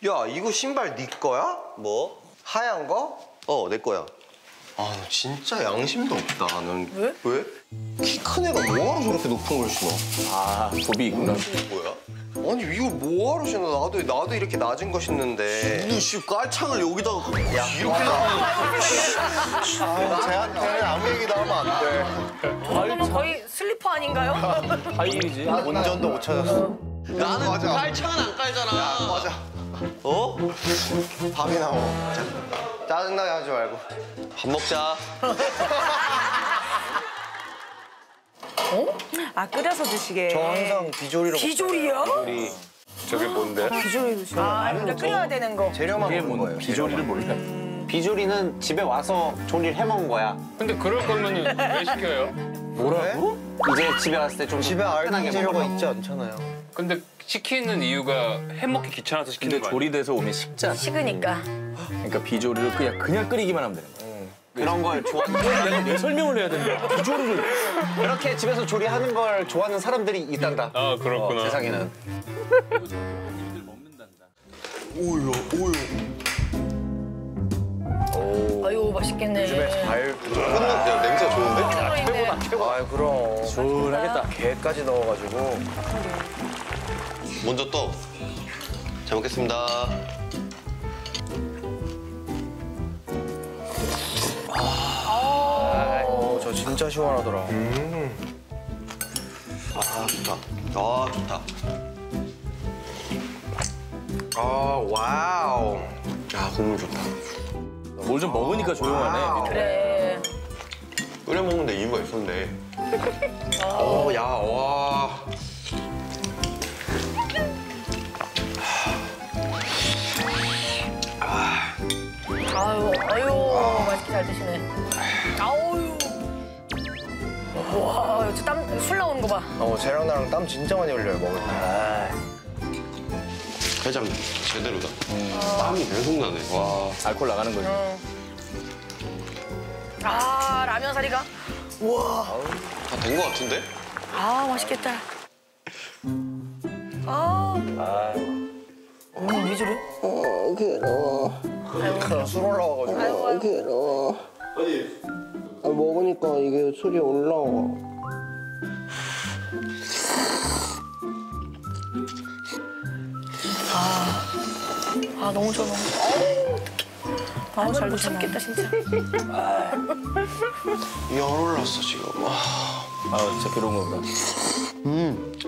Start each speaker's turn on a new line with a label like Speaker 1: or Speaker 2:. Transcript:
Speaker 1: 야, 이거 신발 네 거야?
Speaker 2: 뭐?
Speaker 1: 하얀 거?
Speaker 2: 내 거야.
Speaker 1: 아, 너 진짜 양심도 없다. 넌
Speaker 3: 왜?
Speaker 1: 왜? 키 큰 애가 뭐하러 저렇게 높은 걸 신어?
Speaker 4: 아, 도비 있구나.
Speaker 1: 뭐야? 아니, 이걸 뭐하러 신어? 나도 이렇게 낮은 거 신는데.
Speaker 2: 씨 깔창을 여기다가
Speaker 1: 야, 이렇게 쟤한테는 아무 얘기도 하면 안 돼.
Speaker 3: 이거는 거의 슬리퍼 아닌가요?
Speaker 4: 하이힐이지.
Speaker 1: 운전도 못 찾았어.
Speaker 2: 나는
Speaker 1: 맞아.
Speaker 2: 깔창은 안 깔잖아.
Speaker 1: 맞아.
Speaker 2: 어?
Speaker 1: 밥이나 먹자. 짜증나게 하지 말고.
Speaker 2: 밥 먹자.
Speaker 3: 아, 끓여서 드시게.
Speaker 1: 저 항상 비조리로
Speaker 3: 비조리요?
Speaker 4: 저게 뭔데?
Speaker 3: 비조리 드시고. 아, 그러니까 끓여야 되는 거.
Speaker 1: 재료만
Speaker 4: 이게
Speaker 1: 먹는 거예요.
Speaker 4: 비조리를 몰라.
Speaker 5: 비조리는 집에 와서 조리를 해먹은 거야.
Speaker 6: 근데 그럴 거면은 왜 시켜요?
Speaker 4: 뭐라고?
Speaker 5: 이제 집에 왔을 때 좀
Speaker 1: 집에
Speaker 5: 편하게
Speaker 1: 알던 재료가
Speaker 5: 먹어.
Speaker 1: 있지 않잖아요.
Speaker 6: 근데 시키는 이유가 해먹기 귀찮아서 시키는
Speaker 4: 근데
Speaker 6: 거 아니야?
Speaker 4: 조리돼서 오면 식잖아.
Speaker 3: 식으니까.
Speaker 4: 그러니까 비조리를 그냥 끓이기만 하면 되는 거야.
Speaker 5: 그런 걸 좋아하는
Speaker 4: 내가 왜 설명을 해야 된다. 비조리를.
Speaker 5: 그렇게 집에서 조리하는 걸 좋아하는 사람들이 있단다.
Speaker 6: 아, 그렇구나.
Speaker 5: 세상에는.
Speaker 3: 아유, 맛있겠네.
Speaker 1: 잘
Speaker 2: 야, 냄새가 좋은데?
Speaker 1: 아, 그럼.
Speaker 4: 시원하겠다.
Speaker 1: 게까지 넣어가지고.
Speaker 2: 먼저 떡. 잘 먹겠습니다.
Speaker 1: 저 진짜 시원하더라.
Speaker 2: 아, 좋다. 아, 좋다.
Speaker 1: 아, 와우.
Speaker 2: 야, 국물 좋다.
Speaker 4: 뭘 좀 먹으니까 조용하네.
Speaker 3: 그래.
Speaker 2: 끓여 먹는데 이유가 있었네.
Speaker 1: 야, 와.
Speaker 3: 아유, 맛있게 잘 드시네. 아유. 와, 여기 술 나오는 거 봐.
Speaker 1: 쟤랑 나랑 땀 진짜 많이 흘려요, 먹을 때.
Speaker 2: 해장 제대로다. 땀이 계속 나네. 와.
Speaker 4: 알콜 나가는 거지.
Speaker 3: 아, 라면 사리가. 우와.
Speaker 2: 다 된 거 같은데?
Speaker 3: 아, 맛있겠다. 아. 왜 저래?
Speaker 1: 술 올라와가지고.
Speaker 3: 아이고.
Speaker 1: 먹으니까 이게 술이 올라와.
Speaker 3: 아, 너무 좋아, 너무 좋아. 아우, 잘 참겠다, 진짜.
Speaker 2: 열 올랐어, 지금.
Speaker 4: 아, 진짜 괴로운 거구나.